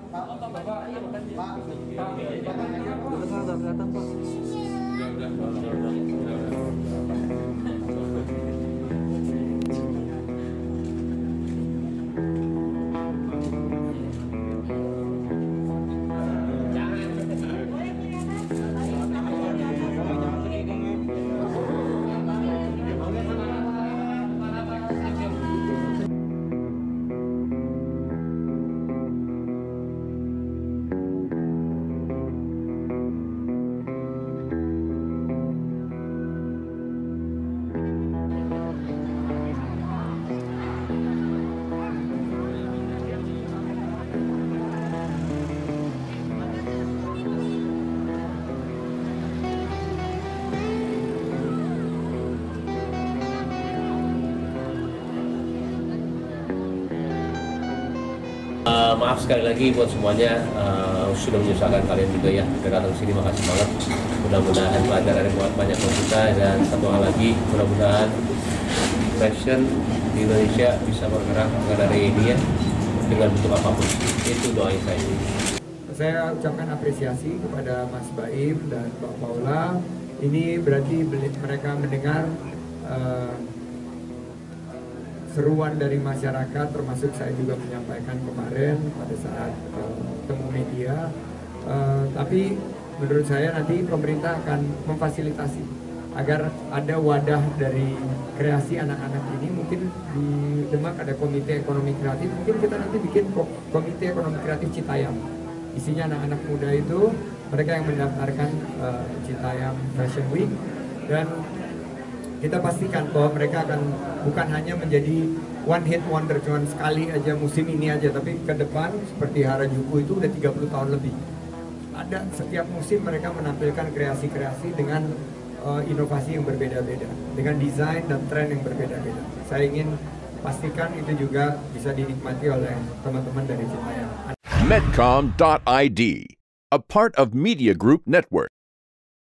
Maaf sekali lagi buat semuanya, sudah menyusahkan kalian juga ya. Udah datang sini, makasih banget. Mudah-mudahan pelajaran yang banyak buat kita, dan satu hal lagi, mudah-mudahan fashion di Indonesia bisa bergerak dari ini ya, dengan bentuk apapun. Itu doa saya. Saya ucapkan apresiasi kepada Mas Baim dan Mbak Paula. Ini berarti mereka mendengar seruan dari masyarakat, termasuk saya juga menyampaikan kemarin pada saat ketemu media. Tapi menurut saya nanti pemerintah akan memfasilitasi agar ada wadah dari kreasi anak-anak ini. Mungkin di Demak ada komite ekonomi kreatif, mungkin kita nanti bikin komite ekonomi kreatif Citayam. Isinya anak-anak muda itu, mereka yang mendaftarkan Citayam Fashion Week, dan kita pastikan bahwa mereka akan bukan hanya menjadi one hit wonder, cuman sekali aja musim ini aja, tapi ke depan seperti Harajuku itu udah 30 tahun lebih. Ada setiap musim mereka menampilkan kreasi-kreasi dengan inovasi yang berbeda-beda, dengan desain dan tren yang berbeda-beda. Saya ingin pastikan itu juga bisa dinikmati oleh teman-teman dari Citayam. Medcom.id, a part of Media Group Network.